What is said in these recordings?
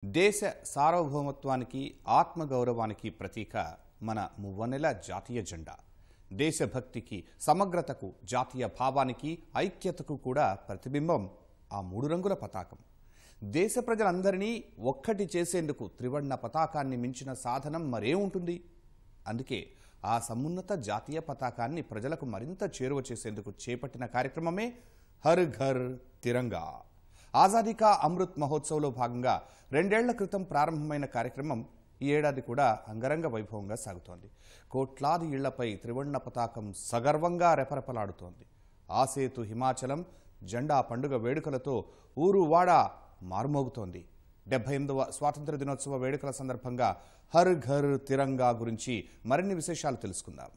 దేశ సార్వభౌమత్వానికి ఆత్మగౌరవానికి ప్రతీక మన మువ్వనెల జాతీయ జెండా. దేశభక్తికి, సమగ్రతకు, జాతీయ భావానికి, ఐక్యతకు కూడా ప్రతిబింబం ఆ మూడు రంగుల పతాకం. దేశ ప్రజలందరినీ ఒక్కటి చేసేందుకు త్రివర్ణ పతాకాన్ని మించిన సాధనం మరేముంటుంది? అందుకే ఆ సమున్నత జాతీయ పతాకాన్ని ప్రజలకు మరింత చేరువ చేసేందుకు చేపట్టిన కార్యక్రమమే హర్ ఘర్ తిరంగా. ఆజాదీ కా అమృత్ మహోత్సవ్లో భాగంగా 2 ఏళ్ల క్రితం ప్రారంభమైన కార్యక్రమం ఈ ఏడాది కూడా అంగరంగ వైభవంగా సాగుతోంది. కోట్లాది ఇళ్లపై త్రివర్ణ పతాకం సగర్వంగా రెపరెపలాడుతోంది. ఆసేతు హిమాచలం జెండా పండుగ వేడుకలతో ఊరు వాడ మారుమోగుతోంది. 78వ స్వాతంత్ర దినోత్సవ వేడుకల సందర్భంగా హర్ ఘర్ తిరంగా గురించి మరిన్ని విశేషాలు తెలుసుకుందాం.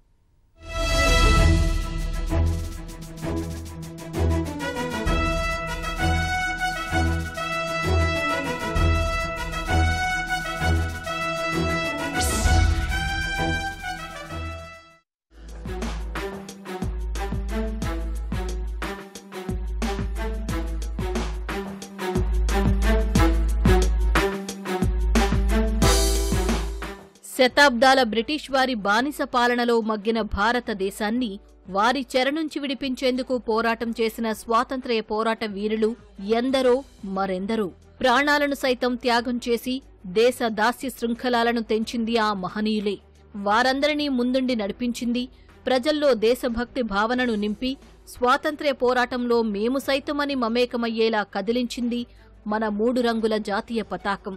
శతాబ్దాల బ్రిటిష్ వారి బానిస పాలనలో మగ్గిన భారతదేశాన్ని వారి చెర నుంచి విడిపించేందుకు పోరాటం చేసిన స్వాతంత్ర్య పోరాట వీరులు ఎందరో మరెందరో. ప్రాణాలను సైతం త్యాగం చేసి దేశ దాస్య శృంఖలాలను తెంచింది ఆ మహనీయులే. వారందరినీ ముందుండి నడిపించింది, ప్రజల్లో దేశభక్తి భావనను నింపి స్వాతంత్ర్య పోరాటంలో మేము సైతమని మమేకమయ్యేలా కదిలించింది మన 3 రంగుల జాతీయ పతాకం.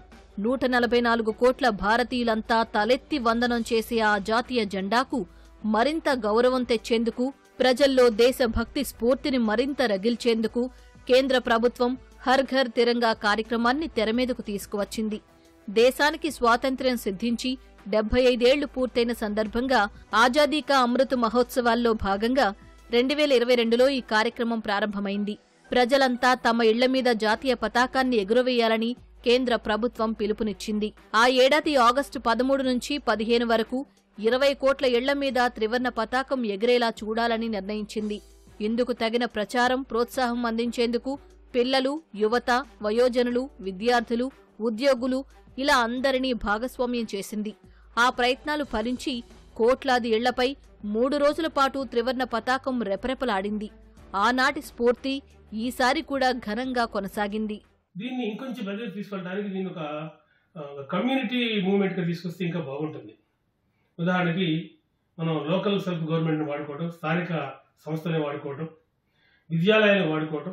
144 కోట్ల భారతీయులంతా తలెత్తి వందనం చేసే ఆ జాతీయ జెండాకు మరింత గౌరవం తెచ్చేందుకు, ప్రజల్లో దేశభక్తి స్ఫూర్తిని మరింత రగిల్చేందుకు కేంద్ర ప్రభుత్వం హర్ ఘర్ తిరంగా కార్యక్రమాన్ని తెరమీదకు తీసుకువచ్చింది. దేశానికి స్వాతంత్ర్యం సిద్ధించి 75 ఏళ్లు పూర్తయిన సందర్భంగా ఆజాదీ కా అమృత్ మహోత్సవాల్లో భాగంగా 2022లో ఈ కార్యక్రమం ప్రారంభమైంది. ప్రజలంతా తమ ఇళ్ల మీద జాతీయ పతాకాన్ని ఎగురవేయాలని కేంద్ర ప్రభుత్వం పిలుపునిచ్చింది. ఆ ఏడాది ఆగస్టు 13 నుంచి 15 వరకు 20 కోట్ల ఇళ్ల మీద త్రివర్ణ పతాకం ఎగిరేలా చూడాలని నిర్ణయించింది. ఇందుకు తగిన ప్రచారం, ప్రోత్సాహం అందించేందుకు పిల్లలు, యువత, వయోజనులు, విద్యార్థులు, ఉద్యోగులు ఇలా అందరినీ భాగస్వామ్యం చేసింది. ఆ ప్రయత్నాలు ఫలించి కోట్లాది ఇళ్లపై 3 రోజుల పాటు త్రివర్ణ పతాకం రెపరెపలాడింది. ఆనాటి స్ఫూర్తి ఈసారి కూడా ఘనంగా కొనసాగింది. దీన్ని ఇంకొంచెం ప్రజలు తీసుకెళ్ళడానికి దీన్ని ఒక కమ్యూనిటీ మూవ్మెంట్గా తీసుకొస్తే ఇంకా బాగుంటుంది. ఉదాహరణకి మనం లోకల్ సెల్ఫ్ గవర్నమెంట్ని వాడుకోవడం, స్థానిక సంస్థలని వాడుకోవడం, విద్యాలయాలను వాడుకోవడం,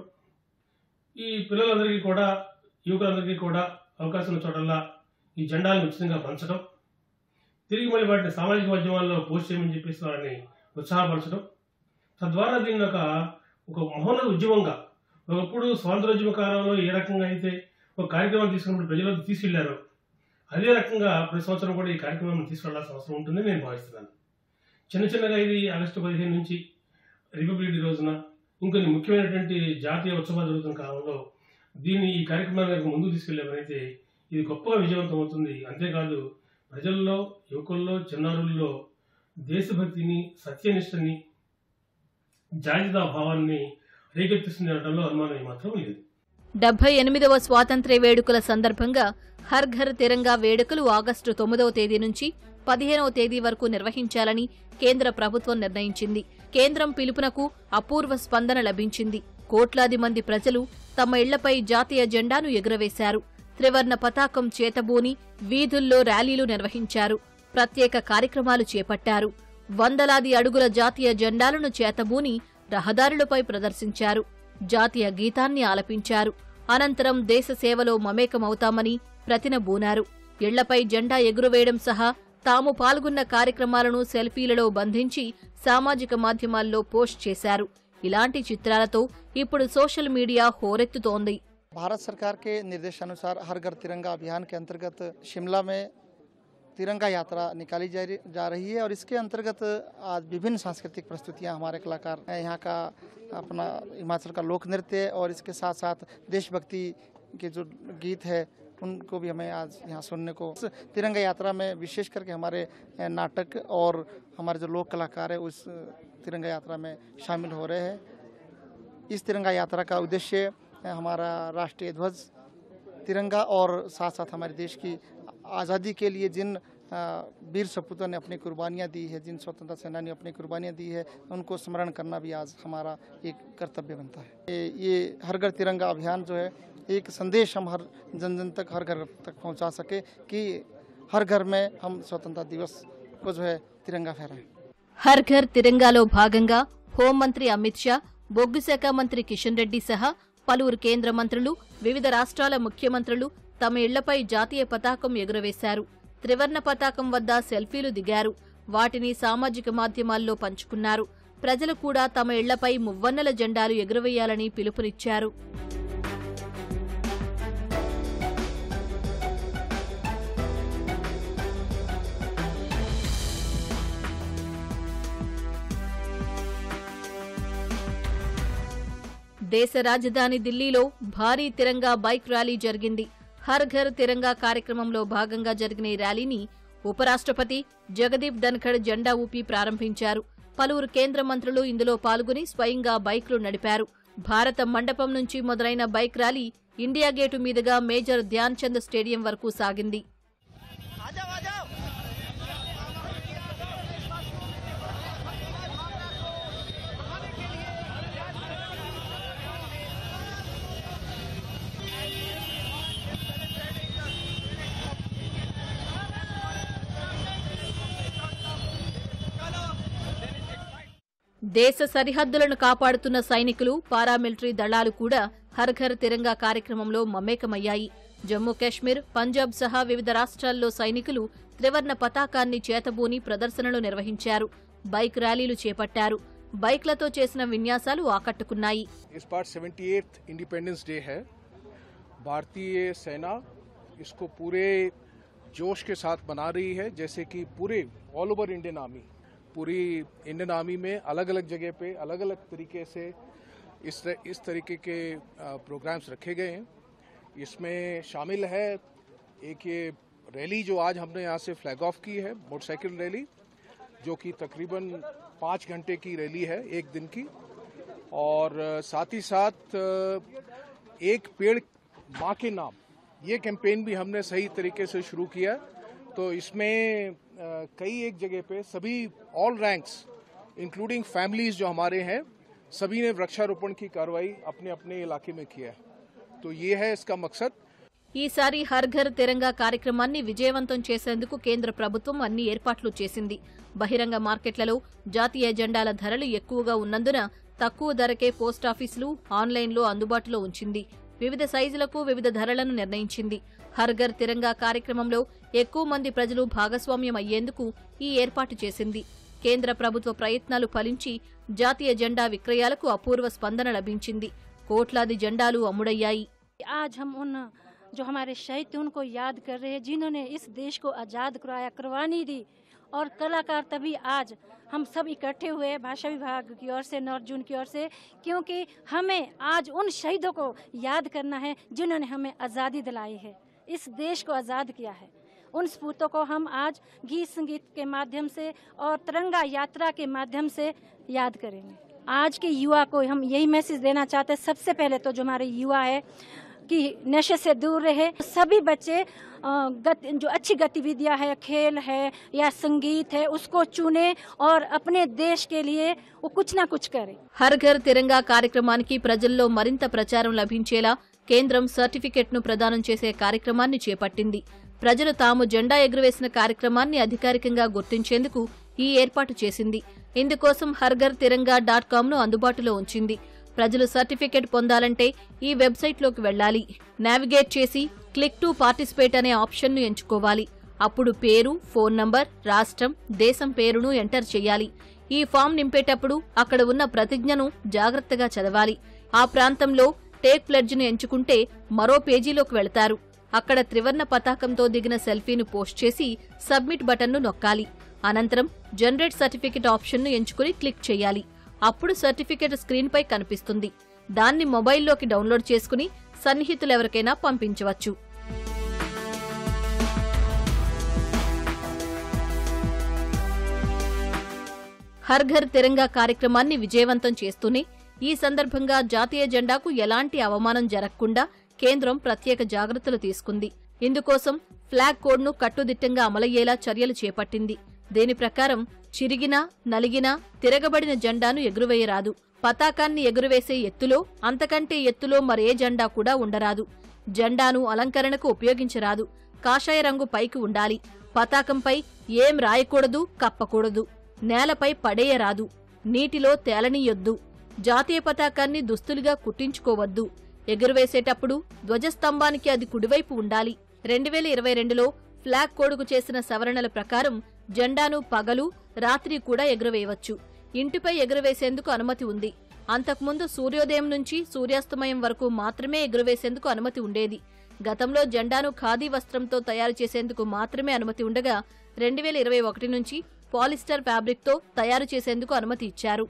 ఈ పిల్లలందరికీ కూడా, యువకులందరికీ కూడా అవకాశం ఉన్న చోటల్లా ఈ జెండాలను ఉచితంగా పంచడం, తిరిగి మళ్ళీ వాటిని సామాజిక మాధ్యమాల్లో పోస్ట్ చేయమని చెప్పేసి వారిని ఉత్సాహపరచడం, తద్వారా దీన్ని ఒక మహోన్నత ఉద్యమంగా, ఒకప్పుడు స్వాతంత్రోద్యమ కాలంలో ఏ రకంగా అయితే ఒక కార్యక్రమం తీసుకున్నప్పుడు ప్రజలకు తీసుకెళ్లారో అదే రకంగా ప్రతి సంవత్సరం కూడా ఈ కార్యక్రమాన్ని తీసుకెళ్లాల్సిన అవసరం ఉంటుందని నేను భావిస్తున్నాను. చిన్నగా ఇది ఆగస్టు 15 నుంచి రిపబ్లిక్ డే రోజున ఇంకొన్ని ముఖ్యమైనటువంటి జాతీయ ఉత్సవాలు జరుగుతున్న కాలంలో ఈ కార్యక్రమాన్ని ముందుకు తీసుకెళ్లామనైతే ఇది గొప్పగా విజయవంతం అవుతుంది. అంతేకాదు ప్రజల్లో, యువకుల్లో, చిన్నారుల్లో దేశభక్తిని, సత్యనిష్టని, జాతీయతా భావాన్ని రేకెత్తిస్తుండటంలో అనుమానం మాత్రం లేదు. 78వ స్వాతంత్ర్య వేడుకల సందర్భంగా హర్ ఘర్ తిరంగా వేడుకలు ఆగస్టు 9వ తేదీ నుంచి 15వ తేదీ వరకు నిర్వహించాలని కేంద్ర ప్రభుత్వం నిర్ణయించింది. కేంద్రం పిలుపునకు అపూర్వ స్పందన లభించింది. కోట్లాది మంది ప్రజలు తమ ఇళ్లపై జాతీయ జెండాను ఎగురవేశారు. త్రివర్ణ పతాకం చేతబూని వీధుల్లో ర్యాలీలు నిర్వహించారు. ప్రత్యేక కార్యక్రమాలు చేపట్టారు. వందలాది అడుగుల జాతీయ జెండాలను చేతబూని రహదారులపై ప్రదర్శించారు. జాతీయ గీతాన్ని ఆలపించారు. అనంతరం దేశ సేవలో మమేకమవుతామని ప్రతినబూనారు. ఇళ్లపై జెండా ఎగురవేయడం సహా తాము పాల్గొన్న కార్యక్రమాలను సెల్ఫీలలో బంధించి సామాజిక మాధ్యమాల్లో పోస్ట్ చేశారు. ఇలాంటి చిత్రాలతో ఇప్పుడు సోషల్ మీడియా హోరెత్తుతోంది. भारत सरकार के निर्देशानुसार हर घर तिरंगा अभियान के अंतर्गत शिमला में तिरंगा यात्रा निकाली जा रही है और इसके अंतर्गत आज विभिन्न सांस्कृतिक प्रस्तुतियां हमारे कलाकार यहाँ का अपना हिमाचल का लोक नृत्य और इसके साथ साथ देशभक्ति के जो गीत है उनको भी हमें आज यहाँ सुनने को। तिरंगा यात्रा में विशेष करके हमारे नाटक और हमारे जो लोक कलाकार है उस तिरंगा यात्रा में शामिल हो रहे हैं। इस तिरंगा यात्रा का उद्देश्य हमारा राष्ट्रीय ध्वज तिरंगा और साथ साथ हमारे देश की आज़ादी के लिए जिन वीर सपूतों ने अपनी कुर्बानियाँ दी है, जिन स्वतंत्रता सेनानी अपनी कुर्बानियाँ दी है, उनको स्मरण करना भी आज हमारा एक कर्तव्य बनता है। ये हर घर तिरंगा अभियान जो है एक संदेश हम हर जन जन तक, हर घर तक पहुंचा सके कि हर घर में हम स्वतंत्रता दिवस को जो है तिरंगा फहराएं। హర్ ఘర్ తిరంగాలో భాగంగా హోంమంత్రి అమిత్ షా, బొగ్గు శాఖ మంత్రి కిషన్ రెడ్డి సహా పలువురు కేంద్ర మంత్రులు, వివిధ రాష్ట్రాల ముఖ్యమంత్రులు తమ ఇళ్లపై జాతీయ పతాకం ఎగురవేశారు. త్రివర్ణ పతాకం వద్ద సెల్ఫీలు దిగారు. వాటిని సామాజిక మాధ్యమాల్లో పంచుకున్నారు. ప్రజలు కూడా తమ ఇళ్లపై మువ్వన్నెల జెండాలు ఎగురవేయాలని పిలుపునిచ్చారు. దేశ రాజధాని ఢిల్లీలో భారీ తిరంగా బైక్ ర్యాలీ జరిగింది. హర్ ఘర్ తిరంగా కార్యక్రమంలో భాగంగా జరిగిన ఈ ర్యాలీని ఉపరాష్ట్రపతి జగదీప్ ధన్ఖడ్ జెండా ఊపి ప్రారంభించారు. పలువురు కేంద్ర మంత్రులు ఇందులో పాల్గొని స్వయంగా బైక్లు నడిపారు. భారత మండపం నుంచి మొదలైన బైక్ ర్యాలీ ఇండియా గేటు మీదుగా మేజర్ ధ్యాన్ చంద్ స్టేడియం వరకు సాగింది. దేశ సరిహద్దులను కాపాడుతున్న సైనికులు, పారామిలిటరీ దళాలు కూడా హర్ ఘర్ తిరంగా కార్యక్రమంలో మమేకమయ్యాయి. జమ్మూ కాశ్మీర్, పంజాబ్ సహా వివిధ రాష్ట్రాల్లో సైనికులు త్రివర్ణ పతాకాన్ని చేతబూని ప్రదర్శనలు నిర్వహించారు. బైక్ ర్యాలీలు చేపట్టారు. బైక్లతో చేసిన విన్యాసాలు ఆకట్టుకున్నాయి. इस बार 78th इंडिपेंडेंस डे है। भारतीय सेना इसको पूरे जोश के साथ मना रही है, जैसे कि पूरे ऑल ओवर इंडियन आर्मी, पूरी इंडियन आर्मी में अलग अलग जगह पे अलग अलग तरीके से इस तरीके के प्रोग्राम्स रखे गए हैं। इसमें शामिल है एक ये रैली जो आज हमने यहाँ से फ्लैग ऑफ की है, मोटरसाइकिल रैली, जो कि तकरीबन 5 घंटे की रैली है, एक दिन की। और साथ ही साथ एक पेड़ माँ के नाम, ये कैंपेन भी हमने सही तरीके से शुरू किया। तो इसमें कई एक जगह पे सभी ऑल रैंक्स इंक्लूडिंग फैमिलीज जो हमारे हैं, सभी ने वृक्षारोपण की कार्रवाई अपने अपने इलाके में किया है। तो ये है इसका मकसद। ఈసారి హర్ ఘర్ తిరంగా కార్యక్రమాన్ని విజయవంతం చేసేందుకు కేంద్ర ప్రభుత్వం అన్ని ఏర్పాట్లు చేసింది. బహిరంగ మార్కెట్లలో జాతీయ జెండాల ధరలు ఎక్కువగా ఉన్నందున తక్కువ ధరకే పోస్టాఫీసులు, ఆన్లైన్లో అందుబాటులో ఉంచింది. వివిధ సైజులకు వివిధ ధరలను నిర్ణయించింది. హర్ ఘర్ తిరంగా కార్యక్రమంలో ఎక్కువ మంది ప్రజలు భాగస్వామ్యం అయ్యేందుకు ఈ ఏర్పాటు చేసింది. కేంద్ర ప్రభుత్వ ప్రయత్నాలు ఫలించి జాతీయ జెండా విక్రయాలకు అపూర్వ స్పందన లభించింది. కోట్లాది జెండాలు అమ్ముడయ్యాయి. आज हम उन जो हमारे शहीद थे उनको याद कर रहे हैं, जिन्होंने इस देश को आज़ाद कराया, कुर्बानी दी। और कलाकार तभी आज हम सब इकट्ठे हुए भाषा विभाग की ओर से, नॉर्थ जोन की ओर से, क्योंकि हमें आज उन शहीदों को याद करना है जिन्होंने हमें आज़ादी दिलाई है, इस देश को आज़ाद किया है। उन सपूतों को हम आज गीत संगीत के माध्यम से और तिरंगा यात्रा के माध्यम से याद करेंगे। आज के युवा को हम यही मैसेज देना चाहते हैं, सबसे पहले तो जो हमारे युवा है कि नशे से दूर रहे। सभी बच्चे जो अच्छी गतिविधियां है, खेल है या संगीत है, उसको चुने और अपने देश के लिए वो कुछ ना कुछ करें। హర్ ఘర్ తిరంగా కార్యక్రమానికి ప్రజల్లో మరింత ప్రచారం లభించేలా కేంద్రం సర్టిఫికెట్ను ప్రదానం చేసే కార్యక్రమాన్ని చేపట్టింది. ప్రజలు తాము జెండా ఎగురవేసిన కార్యక్రమాన్ని అధికారికంగా గుర్తించేందుకు ఈ ఏర్పాటు చేసింది. ఇందుకోసం harghar-tiranga.com అందుబాటులో ఉంచింది. ప్రజలు సర్టిఫికెట్ పొందాలంటే ఈ వెబ్సైట్లోకి వెళ్లాలి. నావిగేట్ చేసి క్లిక్ టు పార్టిసిపేట్ అనే ఆప్షన్ను ఎంచుకోవాలి. అప్పుడు పేరు, ఫోన్ నంబర్, రాష్ట్రం, దేశం పేరును ఎంటర్ చేయాలి. ఈ ఫామ్ నింపేటప్పుడు అక్కడ ఉన్న ప్రతిజ్ఞను జాగ్రత్తగా చదవాలి. ఆ ప్రాంతంలో టేక్ ప్లెడ్జ్ను ఎంచుకుంటే మరో పేజీలోకి వెళతారు. అక్కడ త్రివర్ణ పతాకంతో దిగిన సెల్ఫీను పోస్ట్ చేసి సబ్మిట్ బటన్ను నొక్కాలి. అనంతరం జనరేట్ సర్టిఫికెట్ ఆప్షన్ను ఎంచుకుని క్లిక్ చేయాలి. అప్పుడు సర్టిఫికెట్ స్క్రీన్పై కనిపిస్తుంది. దాన్ని మొబైల్లోకి డౌన్లోడ్ చేసుకుని సన్నిహితులెవరికైనా పంపించవచ్చు. హర్ ఘర్ తిరంగా కార్యక్రమాన్ని విజయవంతం చేస్తూనే ఈ సందర్భంగా జాతీయ జెండాకు ఎలాంటి అవమానం జరగకుండా కేంద్రం ప్రత్యేక జాగ్రత్తలు తీసుకుంది. ఇందుకోసం ఫ్లాగ్ కోడ్ను కట్టుదిట్టంగా అమలయ్యేలా చర్యలు చేపట్టింది. దీని ప్రకారం చిరిగినా, నలిగినా, తిరగబడిన జెండాను ఎగురవేయరాదు. పతాకాన్ని ఎగురవేసే ఎత్తులో, అంతకంటే ఎత్తులో మరే జెండా కూడా ఉండరాదు. జెండాను అలంకరణకు ఉపయోగించరాదు. కాషాయ రంగు పైకి ఉండాలి. పతాకంపై ఏం రాయకూడదు, కప్పకూడదు. నేలపై పడేయరాదు. నీటిలో తేలనీయొద్దు. జాతీయ పతాకాన్ని దుస్తులుగా కుట్టించుకోవద్దు. ఎగురవేసేటప్పుడు ధ్వజస్తంభానికి అది కుడివైపు ఉండాలి. 2022లో ఫ్లాగ్ కోడ్కు చేసిన సవరణల ప్రకారం జెండాను పగలు, రాత్రి కూడా ఎగురవేయవచ్చు. ఇంటిపై ఎగురవేసేందుకు అనుమతి ఉంది. అంతకుముందు సూర్యోదయం నుంచి సూర్యాస్తమయం వరకు మాత్రమే ఎగురవేసేందుకు అనుమతి ఉండేది. గతంలో జెండాను ఖాదీ వస్త్రంతో తయారు చేసేందుకు మాత్రమే అనుమతి ఉండగా 2021 నుంచి పాలిస్టర్ ఫ్యాబ్రిక్తో తయారు చేసేందుకు అనుమతి ఇచ్చారు.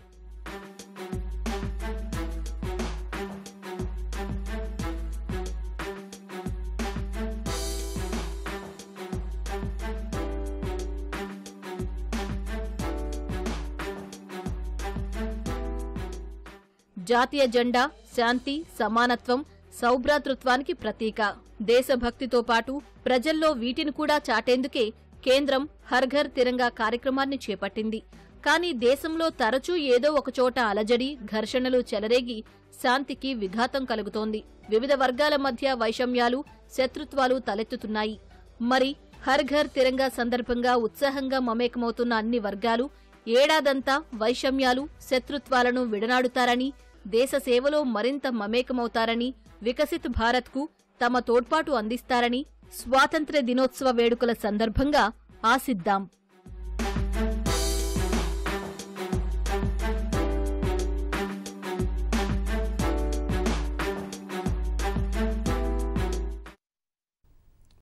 జాతీయ జెండా శాంతి, సమానత్వం, సౌభ్రాతృత్వానికి ప్రతీక. దేశభక్తితో పాటు ప్రజల్లో వీటిని కూడా చాటేందుకే కేంద్రం హర్ ఘర్ తిరంగా కార్యక్రమాన్ని చేపట్టింది. కానీ దేశంలో తరచూ ఏదో ఒకచోట అలజడి, ఘర్షణలు చెలరేగి శాంతికి విఘాతం కలుగుతోంది. వివిధ వర్గాల మధ్య వైషమ్యాలు, శత్రుత్వాలు తలెత్తుతున్నాయి. మరి హర్ ఘర్ తిరంగా సందర్భంగా ఉత్సాహంగా మమేకమవుతున్న అన్ని వర్గాలు ఏడాదంతా వైషమ్యాలు, శత్రుత్వాలను విడనాడుతారని, దేశ సేవలో మరింత మమేకమవుతారని, వికసిత్ భారత్కు తమ తోడ్పాటు అందిస్తారని స్వాతంత్ర్య దినోత్సవ వేడుకల సందర్భంగా ఆశిద్దాం.